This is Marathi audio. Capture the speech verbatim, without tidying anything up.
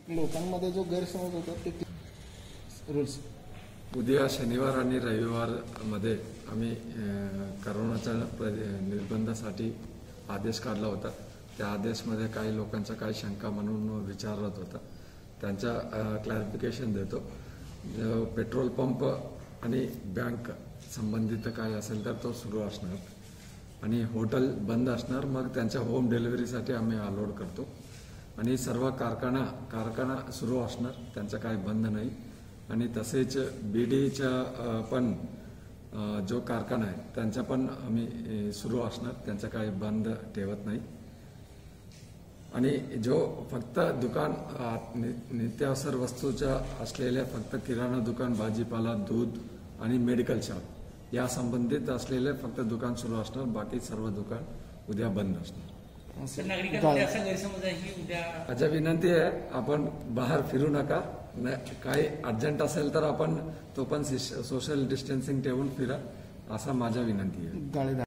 लोकांमध्ये जो गैरसमज होता ते रूल्स उद्या शनिवार आणि रविवार मध्ये आम्ही करोनाच्या निर्बंधासाठी आदेश काढला होता। त्या आदेशमध्ये काही लोकांच्या काही शंका म्हणून विचारत होता, त्यांचा क्लॅरिफिकेशन देतो। पेट्रोल पंप आणि बँक संबंधित काय असेल तर तो सुरू असणार आणि हॉटेल बंद असणार। मग त्यांच्या होम डिलिव्हरीसाठी आम्ही अलाउड करतो आणि सर्व कारखाना कारखाना सुरू असणार, त्यांचा काही बंद नाही। आणि तसेच बीडीचा पण जो कारखाना आहे त्यांचा पण आम्ही सुरू असणार, त्यांचा काही बंद ठेवत नाही। आणि जो फक्त दुकान नित्यावसर वस्तूच्या असलेल्या फक्त किराणा दुकान, भाजीपाला, दूध आणि मेडिकल शॉप या संबंधित असलेले फक्त दुकान सुरू असणार, बाकी सर्व दुकान उद्या बंद असणार। माझी विनंती आहे, आपण बाहेर फिरू नका। काही अर्जंट असेल तर आपण तो पण सोशल डिस्टन्सिंग ठेवून फिरा, असा माझा विनंती आहे।